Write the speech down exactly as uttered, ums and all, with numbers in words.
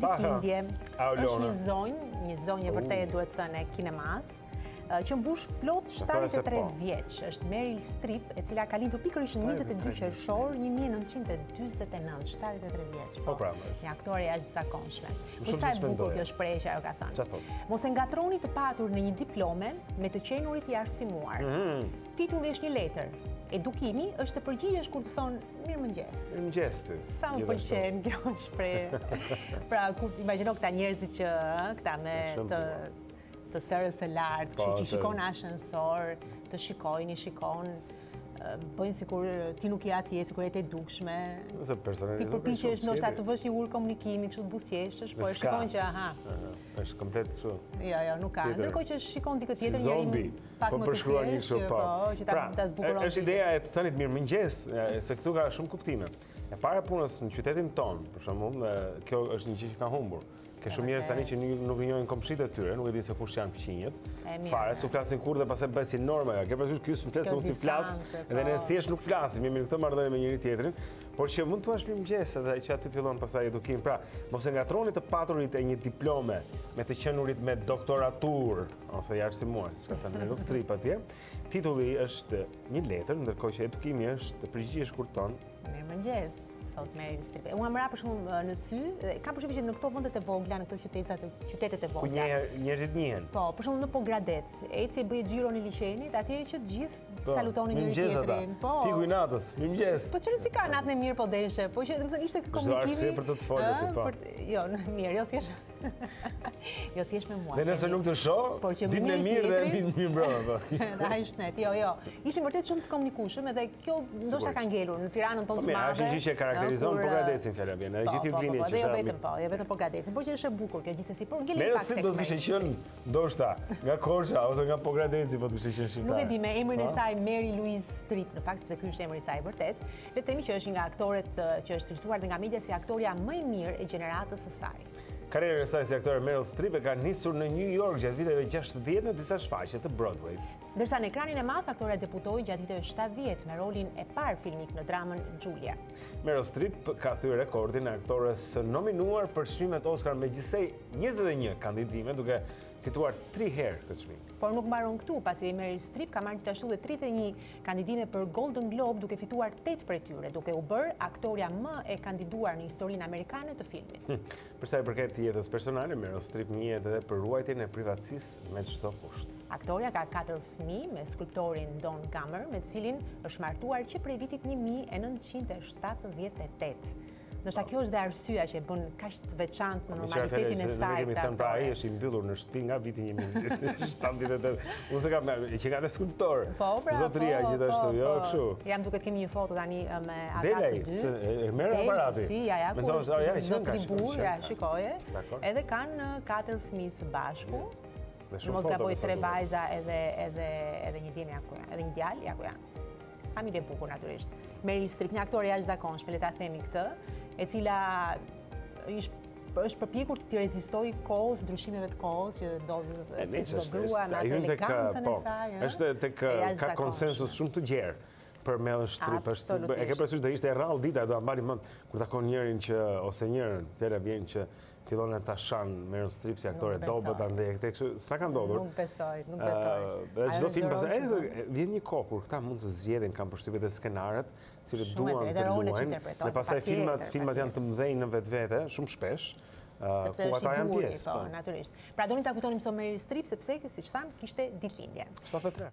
ditëlindje. Është një zonjë, një zonjë e vërtet duhet thënë e kinemas, që mbush plot shtatëdhjetë e tre vjeç. Është Meryl Streep, e cila ka lindur pikërisht në njëzet e dy qershor një mijë e nëntëqind e dyzet e nëntë, shtatëdhjetë e tre vjeç. Po pra. Një aktore jashtëzakonshme. Po sa e bukur kjo shprehje që ajo ka thënë. Mos e ngatroni të patur në një diplome me të qenurit i arsimuar. Titulli është një letër. Edukimi është të përgjigjesh kur të thonë mirëmëngjes. Mirëmëngjes ty. Sa më pëlqen kjo shprehje. Pra, kur imagjino këta njerëzit që këta me të të sërës të lartë, kështu që shikon ashensor, të shikojnë, shikon, bëjnë sikur ti nuk je atje, sikur je e dukshme. Ti përpiqesh ndoshta të vësh një ur komunikimi, kështu të buzëqeshësh, po e shikon që aha. Është komplet kështu. Jo, jo, nuk ka. Ndërkohë që shikon dikë tjetër njëri pak më të thjeshtë, po, që ta ta zbukuron. Është ideja e të thënit mirëmëngjes, se këtu ka shumë kuptime. E para punës në qytetin tonë, për shembull, kjo është një gjë që ka humbur. Ke shumë njerëz tani që nuk i njohin komshitë e tyre, nuk e di se kush janë fëmijët. Fare, su flasin kurrë dhe pastaj bëhet si norma. Ke parasysh ky s'm flas, unë si flas, edhe ne thjesht nuk flasim, jemi në këtë marrëdhënie me njëri tjetrin, por që mund të thuash mirëmëngjes edhe që aty fillon pastaj edukim. Pra, mos e ngatroni të paturit e një diplome me të qenurit me doktoratur ose arsimuar, siç ka thënë Meryl Streep atje. Titulli është një letër, ndërkohë që edukimi është të përgjigjesh kur ton. Mirëmëngjes. Thot Meryl Streep. Unë më ra për shumë në sy, kam përshtypjen që në këto vendet e vogla, në këto qytetet, qytetet e vogla. Ku njerëzit njihen. Po, për shumë në Pogradec, eci e bëj xhiron e liçenit, atje që të gjithë salutonin njëri tjetrin. Po. Piku i natës, mirëmëngjes. Po çfarë si ka natën e mirë po deshe, po që domethënë ishte komunikimi. Çfarë për të të folur ti po. Jo, mirë, jo thjesht. Jo thjesht me mua. Dhe nëse nuk të shoh, ditën e mirë dhe ditën mirë mbrëmë po. Ai shnet, jo, jo. Ishim vërtet shumë të komunikueshëm edhe kjo ndoshta ka ngelur në Tiranën tonë të madhe. Është një gjë që karakterizon Pogradecin fjala vjen, edhe gjithë blindjen që është. Jo vetëm po, jo vetëm Pogradecin, por që është e bukur kjo gjithsesi, por ngel pak tek. Do të kishte qenë ndoshta nga Korça ose nga Pogradeci, po të kishte qenë shqiptar. Nuk e di me emrin e saj Mary Louise Streep, në fakt sepse ky është emri i saj vërtet. Le të themi që është një nga aktorët që është cilësuar nga media si aktoria më e mirë e gjeneratës së saj. Karrierën e saj si aktore Meryl Streep e ka nisur në New York gjatë viteve gjashtëdhjetë në disa shfaqje të Broadway. Ndërsa në ekranin e madh aktorea debutoi gjatë viteve shtatëdhjetë me rolin e parë filmik në dramën Julia. Meryl Streep ka thyer rekordin e aktores nominuar për çmimet Oscar me gjithsej njëzet e një kandidime, duke fituar tri herë këtë çmim. Por nuk mbaron këtu, pasi Meryl Streep ka marrë gjithashtu dhe tridhjetë e një kandidime për Golden Globe, duke fituar tetë prej tyre, duke u bërë aktoria më e kandiduar në historinë amerikane të filmit. Për sa i përket jetës personale, Meryl Streep njihet edhe për ruajtjen e privatësisë me çdo kusht. Aktoria ka katër fëmijë me skulptorin Don Gummer, me të cilin është martuar që prej vitit një mijë e nëntëqind e shtatëdhjetë e tetë. Ndoshta kjo është dhe arsyeja që e bën kaq të veçantë në normalitetin e saj. Ne kemi thënë pra ai është i mbyllur në shtëpi nga viti një mijë e shtatëdhjetë e tetë. Unë se kam që ka dhe skulptor. Po, pra, Zotria gjithashtu, jo kështu. Jam duke të kemi një foto tani me ata të dy. E merr aparati. Si, ja, ja, kur në tribun, ja, shikoje. Edhe kanë katër fëmijë së bashku. Mos gaboj tre vajza edhe edhe edhe një djem ja ku janë, edhe një djalë ja ku janë. Familje e bukur natyrisht. Meryl Streep, një aktore jashtëzakonshme, le ta themi këtë, e cila është përpjekur të rezistojë kohës, ndryshimeve të kohës që ndodhin çdo grua me atë elegancën e saj. Është tek ka konsensus shumë të gjerë për Meryl Streep. E ke parasysh do ishte e rrallë dita, do ta mbani mend kur takon njërin që ose njërin, fjala vjen që fillon ta shan Meryl Streep si aktore dobët andaj tek kështu s'na ka ndodhur. Nuk besoj, nuk besoj. Çdo film pastaj vjen një kohë kur këta mund të zgjedhin kanë përshtypjet e skenarët, të cilët duan të luajnë. Dhe pastaj filmat, filmat janë të mëdhenj në vetvete, shumë shpesh. Sepse është i duri, po, natyrisht. Pra doni ta kujtonim sot Meryl Streep sepse, siç tham, kishte ditëlindje. shtatëdhjetë e tre